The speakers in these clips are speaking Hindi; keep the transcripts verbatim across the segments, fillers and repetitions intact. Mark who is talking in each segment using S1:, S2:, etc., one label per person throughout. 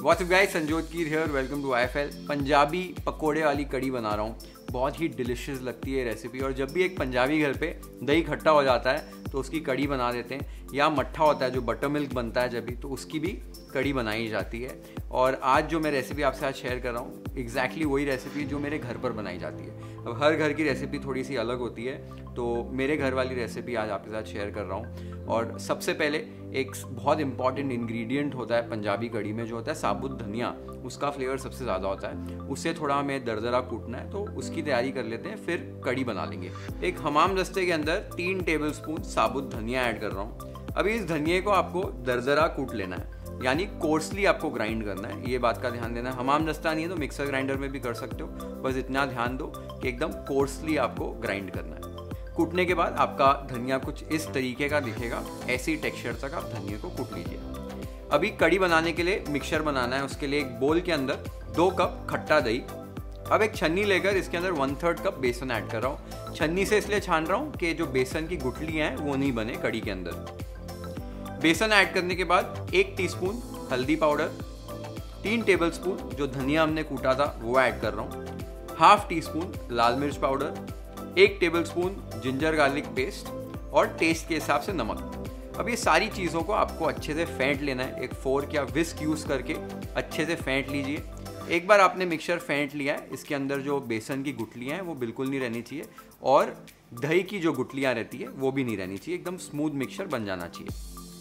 S1: WhatsApp guys, Sanjyot Keer here, welcome to I F L. Punjabi पकोड़े वाली कड़ी बना रहा हूँ। बहुत ही डिलिशियस लगती है रेसिपी। और जब भी एक पंजाबी घर पे दही खट्टा हो जाता है तो उसकी कड़ी बना देते हैं, या मट्ठा होता है जो बटर मिल्क बनता है जब भी, तो उसकी भी कड़ी बनाई जाती है। और आज जो मैं रेसिपी आपके साथ शेयर कर रहा हूँ, एग्जैक्टली वही रेसिपी जो मेरे घर पर बनाई जाती है। अब हर घर की रेसिपी थोड़ी सी अलग होती है, तो मेरे घर वाली रेसिपी आज आपके साथ शेयर कर रहा हूँ। और सबसे पहले एक बहुत इंपॉर्टेंट इंग्रेडिएंट होता है पंजाबी कड़ी में, जो होता है साबुत धनिया। उसका फ्लेवर सबसे ज़्यादा होता है। उससे थोड़ा हमें दरदरा कूटना है, तो उसकी तैयारी कर लेते हैं, फिर कड़ी बना लेंगे। एक हमाम दस्ते के अंदर तीन टेबलस्पून साबुत धनिया ऐड कर रहा हूँ। अभी इस धनिये को आपको दरदरा कूट लेना है, यानी कोर्सली आपको ग्राइंड करना है। ये बात का ध्यान देना है। हमाम दस्ता नहीं है तो मिक्सर ग्राइंडर में भी कर सकते हो, बस इतना ध्यान दो कि एकदम कोर्सली आपको ग्राइंड करना है। कूटने के बाद आपका धनिया कुछ इस तरीके का दिखेगा। ऐसी टेक्सचर तक आप धनिया को कूट लीजिए। अभी कड़ी बनाने के लिए मिक्सचर बनाना है। उसके लिए एक बोल के अंदर दो कप खट्टा दही, अब एक छन्नी लेकर इसके अंदर वन थर्ड कप बेसन ऐड कर रहा हूँ। छन्नी से इसलिए छान रहा हूँ कि जो बेसन की गुठलियाँ हैं वो नहीं बने कड़ी के अंदर। बेसन ऐड करने के बाद एक टीस्पून हल्दी पाउडर, तीन टेबलस्पून जो धनिया हमने कूटा था वो ऐड कर रहा हूँ, हाफ टी स्पून लाल मिर्च पाउडर, एक टेबलस्पून जिंजर गार्लिक पेस्ट और टेस्ट के हिसाब से नमक। अब ये सारी चीज़ों को आपको अच्छे से फेंट लेना है। एक फोर्क या विस्क यूज़ करके अच्छे से फेंट लीजिए। एक बार आपने मिक्सचर फेंट लिया है, इसके अंदर जो बेसन की गुठलियाँ हैं वो बिल्कुल नहीं रहनी चाहिए, और दही की जो गुठलियाँ रहती है वो भी नहीं रहनी चाहिए। एकदम स्मूथ मिक्सचर बन जाना चाहिए।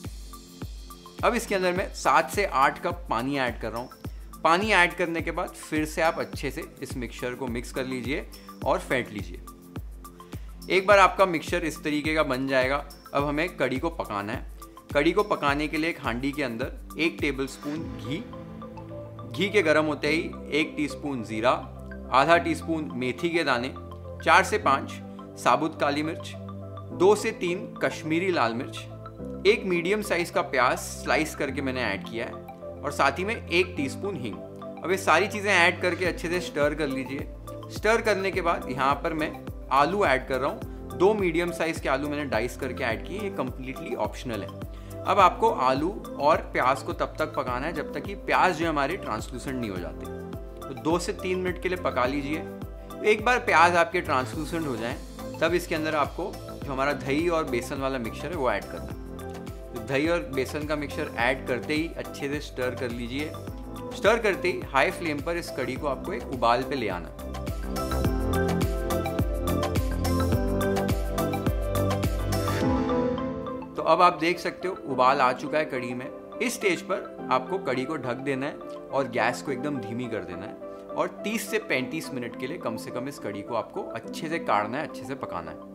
S1: अब इसके अंदर मैं सात से आठ कप पानी ऐड कर रहा हूँ। पानी ऐड करने के बाद फिर से आप अच्छे से इस मिक्सचर को मिक्स कर लीजिए और फेंट लीजिए। एक बार आपका मिक्सचर इस तरीके का बन जाएगा, अब हमें कड़ी को पकाना है। कड़ी को पकाने के लिए एक हांडी के अंदर एक टेबलस्पून घी, घी के गर्म होते ही एक टीस्पून जीरा, आधा टीस्पून मेथी के दाने, चार से पाँच साबुत काली मिर्च, दो से तीन कश्मीरी लाल मिर्च, एक मीडियम साइज का प्याज स्लाइस करके मैंने ऐड किया है, और साथ ही में एक टीस्पून हींग। अब ये सारी चीज़ें ऐड करके अच्छे से स्टर कर लीजिए। स्टर करने के बाद यहाँ पर मैं आलू ऐड कर रहा हूँ। दो मीडियम साइज के आलू मैंने डाइस करके ऐड किए। ये कम्प्लीटली ऑप्शनल है। अब आपको आलू और प्याज को तब तक पकाना है जब तक कि प्याज जो हमारे ट्रांसलूसेंट नहीं हो जाते। तो दो से तीन मिनट के लिए पका लीजिए। एक बार प्याज आपके ट्रांसलूसेंट हो जाए तब इसके अंदर आपको जो हमारा दही और बेसन वाला मिक्सचर है वो ऐड करना है। तो दही और बेसन का मिक्सचर ऐड करते ही अच्छे से स्टर कर लीजिए। स्टर करते ही हाई फ्लेम पर इस कड़ी को आपको एक उबाल पे ले आना। तो अब आप देख सकते हो उबाल आ चुका है कड़ी में। इस स्टेज पर आपको कड़ी को ढक देना है और गैस को एकदम धीमी कर देना है, और तीस से पैंतीस मिनट के लिए कम से कम इस कड़ी को आपको अच्छे से काढ़ना है, अच्छे से पकाना है।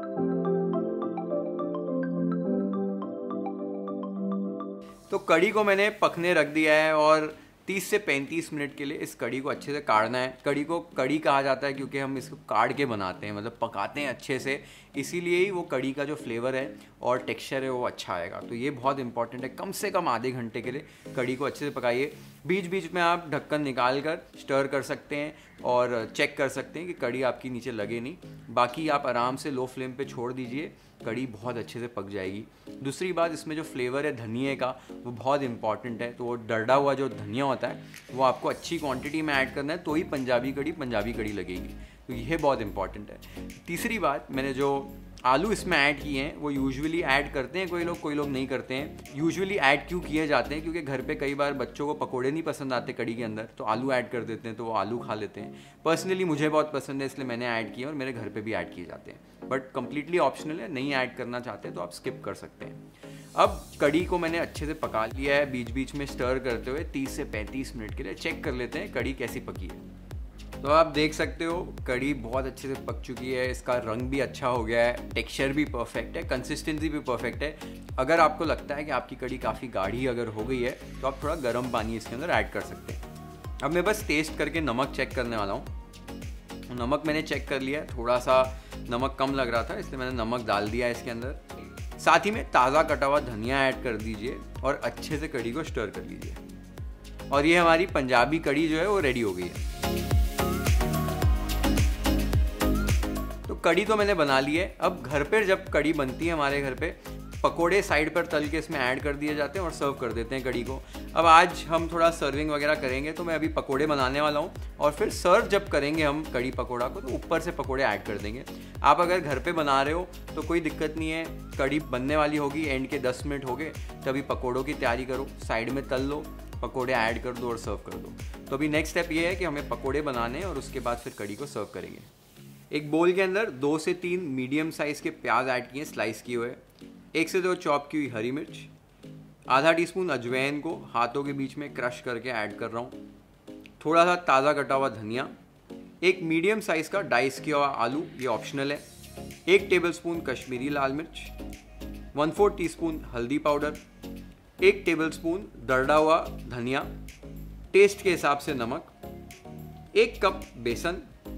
S1: तो कड़ी को मैंने पकने रख दिया है और तीस से पैंतीस मिनट के लिए इस कड़ी को अच्छे से काढ़ना है। कड़ी को कड़ी कहा जाता है क्योंकि हम इसको काढ़ के बनाते हैं, मतलब पकाते हैं अच्छे से, इसीलिए ही वो कड़ी का जो फ्लेवर है और टेक्सचर है वो अच्छा आएगा। तो ये बहुत इंपॉर्टेंट है। कम से कम आधे घंटे के लिए कड़ी को अच्छे से पकाइए। बीच बीच में आप ढक्कन निकाल कर स्टर कर सकते हैं और चेक कर सकते हैं कि कड़ी आपकी नीचे लगे नहीं। बाकी आप आराम से लो फ्लेम पे छोड़ दीजिए, कड़ी बहुत अच्छे से पक जाएगी। दूसरी बात, इसमें जो फ्लेवर है धनिए का वो बहुत इंपॉर्टेंट है। तो वो डरडा हुआ जो धनिया होता है वो आपको अच्छी क्वांटिटी में ऐड करना है, तो ही पंजाबी कड़ी पंजाबी कड़ी लगेगी। तो ये बहुत इंपॉर्टेंट है। तीसरी बात, मैंने जो आलू इसमें ऐड किए हैं वो यूजुअली ऐड करते हैं कोई लोग, कोई लोग नहीं करते हैं। यूजुअली ऐड क्यों किए जाते हैं? क्योंकि घर पे कई बार बच्चों को पकोड़े नहीं पसंद आते कड़ी के अंदर, तो आलू ऐड कर देते हैं, तो वो आलू खा लेते हैं। पर्सनली मुझे बहुत पसंद है, इसलिए मैंने ऐड किया और मेरे घर पे भी ऐड किए जाते हैं। बट कम्प्लीटली ऑप्शनल है, नहीं ऐड करना चाहते तो आप स्किप कर सकते हैं। अब कड़ी को मैंने अच्छे से पका लिया है, बीच बीच में स्टर करते हुए तीस से पैंतीस मिनट के लिए। चेक कर लेते हैं कड़ी कैसी पकी है। तो आप देख सकते हो कड़ी बहुत अच्छे से पक चुकी है। इसका रंग भी अच्छा हो गया है, टेक्सचर भी परफेक्ट है, कंसिस्टेंसी भी परफेक्ट है। अगर आपको लगता है कि आपकी कड़ी काफ़ी गाढ़ी अगर हो गई है तो आप थोड़ा गर्म पानी इसके अंदर ऐड कर सकते हैं। अब मैं बस टेस्ट करके नमक चेक करने वाला हूँ। नमक मैंने चेक कर लिया है, थोड़ा सा नमक कम लग रहा था, इसलिए मैंने नमक डाल दिया है इसके अंदर। साथ ही में ताज़ा कटा हुआ धनिया ऐड कर दीजिए और अच्छे से कड़ी को स्टर कर लीजिए। और ये हमारी पंजाबी कड़ी जो है वो रेडी हो गई है। तो कड़ी तो मैंने बना ली है। अब घर पर जब कड़ी बनती है हमारे घर पे, पकोड़े साइड पर तल के इसमें ऐड कर दिए जाते हैं और सर्व कर देते हैं कड़ी को। अब आज हम थोड़ा सर्विंग वगैरह करेंगे, तो मैं अभी पकोड़े बनाने वाला हूँ और फिर सर्व जब करेंगे हम कड़ी पकोड़ा को तो ऊपर से पकोड़े ऐड कर देंगे। आप अगर घर पे बना रहे हो तो कोई दिक्कत नहीं है, कड़ी बनने वाली होगी, एंड के दस मिनट हो गए तभी पकोड़ों की तैयारी करो, साइड में तल लो, पकोड़े ऐड कर दो और सर्व कर दो। तो अभी नेक्स्ट स्टेप ये है कि हमें पकोड़े बनाने हैं और उसके बाद फिर कड़ी को सर्व करेंगे। एक बोल के अंदर दो से तीन मीडियम साइज़ के प्याज ऐड किए, स्लाइस किए हुए, एक से दो चॉप की हुई हरी मिर्च, आधा टीस्पून अजवाइन को हाथों के बीच में क्रश करके ऐड कर रहा हूँ, थोड़ा सा ताज़ा कटा हुआ धनिया, एक मीडियम साइज़ का डाइस किया हुआ आलू, ये ऑप्शनल है, एक टेबलस्पून कश्मीरी लाल मिर्च, वन फोर्थ टी स्पून हल्दी पाउडर, एक टेबलस्पून दरड़ा हुआ धनिया, टेस्ट के हिसाब से नमक, एक कप बेसन,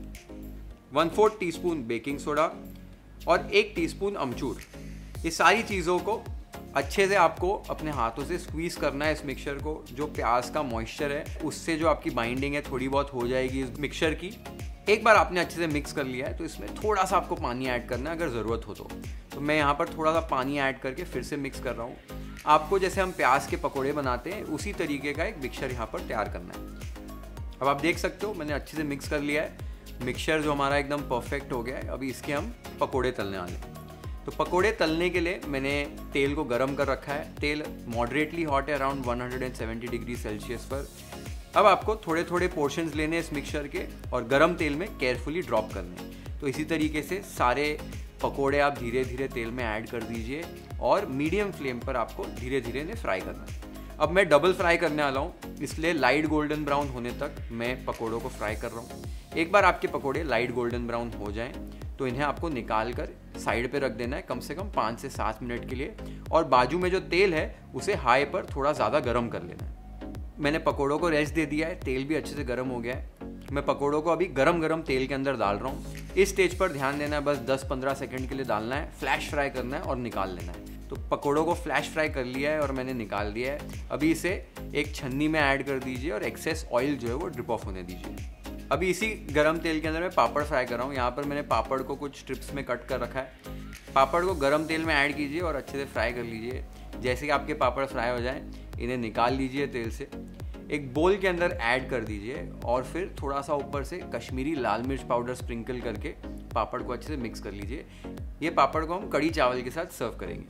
S1: one fourth teaspoon baking soda और एक टीस्पून अमचूर। ये सारी चीज़ों को अच्छे से आपको अपने हाथों से स्क्वीज़ करना है इस मिक्सचर को। जो प्याज का मॉइस्चर है उससे जो आपकी बाइंडिंग है थोड़ी बहुत हो जाएगी इस मिक्सचर की। एक बार आपने अच्छे से मिक्स कर लिया है तो इसमें थोड़ा सा आपको पानी ऐड करना है अगर ज़रूरत हो तो। तो मैं यहाँ पर थोड़ा सा पानी ऐड करके फिर से मिक्स कर रहा हूँ। आपको जैसे हम प्याज के पकोड़े बनाते हैं उसी तरीके का एक मिक्सचर यहाँ पर तैयार करना है। अब आप देख सकते हो मैंने अच्छे से मिक्स कर लिया है, मिक्सचर जो हमारा एकदम परफेक्ट हो गया है। अभी इसके हम पकोड़े तलने वाले हैं। तो पकोड़े तलने के लिए मैंने तेल को गर्म कर रखा है। तेल मॉडरेटली हॉट है, around one seventy degree Celsius पर। अब आपको थोड़े थोड़े पोर्शंस लेने इस मिक्सचर के और गर्म तेल में केयरफुली ड्रॉप करने। तो इसी तरीके से सारे पकोड़े आप धीरे धीरे तेल में ऐड कर दीजिए और मीडियम फ्लेम पर आपको धीरे धीरे इन्हें फ्राई करना है। अब मैं डबल फ्राई करने वाला हूँ, इसलिए लाइट गोल्डन ब्राउन होने तक मैं पकोड़ों को फ्राई कर रहा हूँ। एक बार आपके पकोड़े लाइट गोल्डन ब्राउन हो जाएं तो इन्हें आपको निकाल कर साइड पे रख देना है कम से कम पाँच से सात मिनट के लिए, और बाजू में जो तेल है उसे हाई पर थोड़ा ज़्यादा गर्म कर लेना है। मैंने पकोड़ों को रेस्ट दे दिया है, तेल भी अच्छे से गर्म हो गया है। मैं पकोड़ों को अभी गरम गरम तेल के अंदर डाल रहा हूँ। इस स्टेज पर ध्यान देना है, बस दस पंद्रह सेकंड के लिए डालना है, फ्लैश फ्राई करना है और निकाल लेना है। तो पकोड़ों को फ्लैश फ्राई कर लिया है और मैंने निकाल दिया है। अभी इसे एक छन्नी में ऐड कर दीजिए और एक्सेस ऑयल जो है वो ड्रिप ऑफ होने दीजिए। अभी इसी गरम तेल के अंदर मैं पापड़ फ्राई कर रहा हूँ। यहाँ पर मैंने पापड़ को कुछ स्ट्रिप्स में कट कर रखा है। पापड़ को गरम तेल में ऐड कीजिए और अच्छे से फ्राई कर लीजिए। जैसे कि आपके पापड़ फ्राई हो जाएं, इन्हें निकाल लीजिए तेल से, एक बोल के अंदर ऐड कर दीजिए और फिर थोड़ा सा ऊपर से कश्मीरी लाल मिर्च पाउडर स्प्रिंकल करके पापड़ को अच्छे से मिक्स कर लीजिए। ये पापड़ को हम कड़ी चावल के साथ सर्व करेंगे।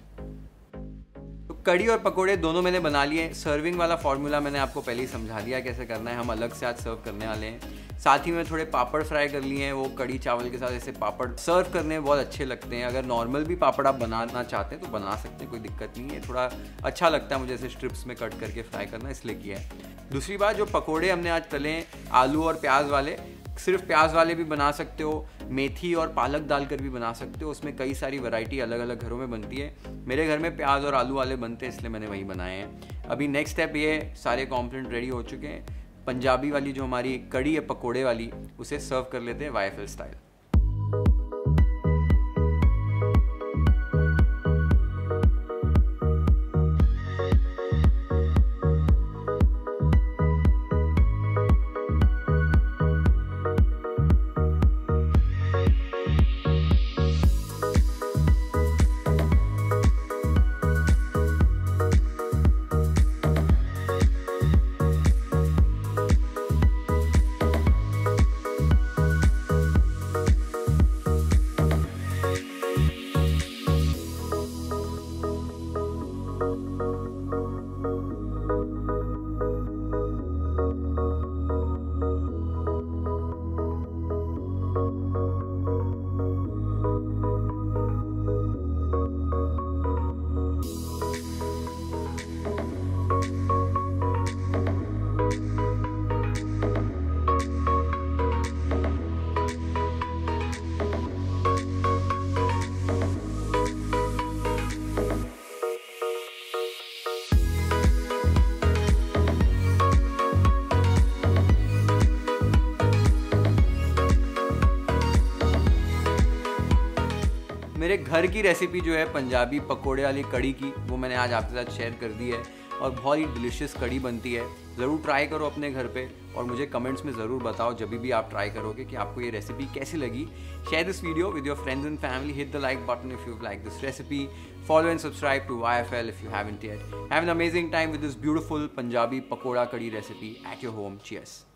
S1: तो कड़ी और पकोड़े दोनों मैंने बना लिए। सर्विंग वाला फॉर्मूला मैंने आपको पहले ही समझा दिया कैसे करना है, हम अलग से आज सर्व करने वाले हैं। साथ ही में थोड़े पापड़ फ्राई कर लिए हैं, वो कड़ी चावल के साथ ऐसे पापड़ सर्व करने में बहुत अच्छे लगते हैं। अगर नॉर्मल भी पापड़ आप बनाना चाहते हैं तो बना सकते हैं, कोई दिक्कत नहीं है। थोड़ा अच्छा लगता है मुझे ऐसे स्ट्रिप्स में कट करके फ्राई करना, इसलिए किया है। दूसरी बात, जो पकोड़े हमने आज तले हैं आलू और प्याज वाले, सिर्फ प्याज वाले भी बना सकते हो, मेथी और पालक डालकर भी बना सकते हो। उसमें कई सारी वैरायटी अलग अलग घरों में बनती है। मेरे घर में प्याज और आलू वाले बनते हैं इसलिए मैंने वही बनाए हैं। अभी नेक्स्ट स्टेप ये है, सारे कॉम्पोनेंट रेडी हो चुके हैं। पंजाबी वाली जो हमारी कड़ी है पकोड़े वाली, उसे सर्व कर लेते हैं वाईएफएल स्टाइल। मेरे घर की रेसिपी जो है पंजाबी पकोड़े वाली कड़ी की, वो मैंने आज आपके साथ शेयर कर दी है। और बहुत ही डिलिशियस कड़ी बनती है। ज़रूर ट्राई करो अपने घर पे और मुझे कमेंट्स में ज़रूर बताओ जब भी आप ट्राई करोगे कि आपको ये रेसिपी कैसी लगी। Share this video with your friends and family, hit the like button if you like this recipe, follow and subscribe to Y F L if you haven't yet. Have an amazing time with this beautiful Punjabi pakoda curry recipe at your home. Cheers.